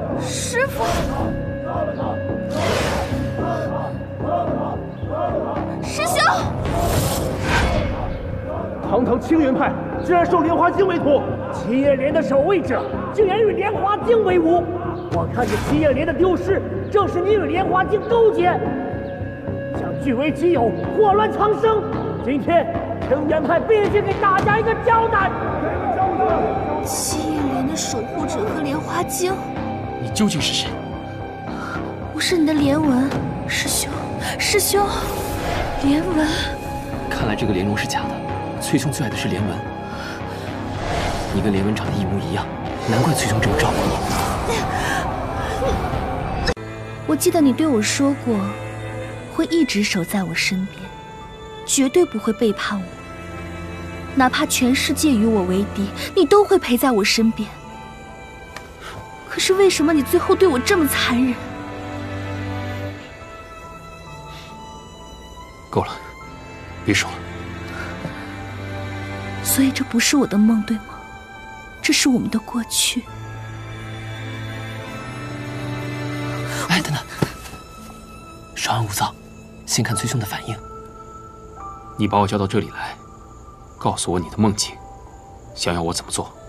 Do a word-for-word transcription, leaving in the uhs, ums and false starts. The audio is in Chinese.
师傅，师兄， 堂堂青云派居然受莲花精为徒，七叶莲的守卫者竟然与莲花精为伍。我看这七叶莲的丢失，正是你与莲花精勾结，想据为己有，祸乱苍生。今天青云派必须给大家一个交代。 七叶莲的守护者和莲花精， 你究竟是谁？ 我是你的莲文，师兄，师兄，莲文。 看来这个莲蓉是假的，崔兄最爱的是莲文。你跟莲文长得一模一样，难怪崔兄这么照顾你。 我记得你对我说过，会一直守在我身边，绝对不会背叛我。哪怕全世界与我为敌，你都会陪在我身边。可是为什么你最后对我这么残忍？ 够了，别说了。 所以这不是我的梦，对吗？这是我们的过去。 哎，等等，稍安勿躁，先看崔兄的反应。你把我叫到这里来，告诉我你的梦境，想要我怎么做？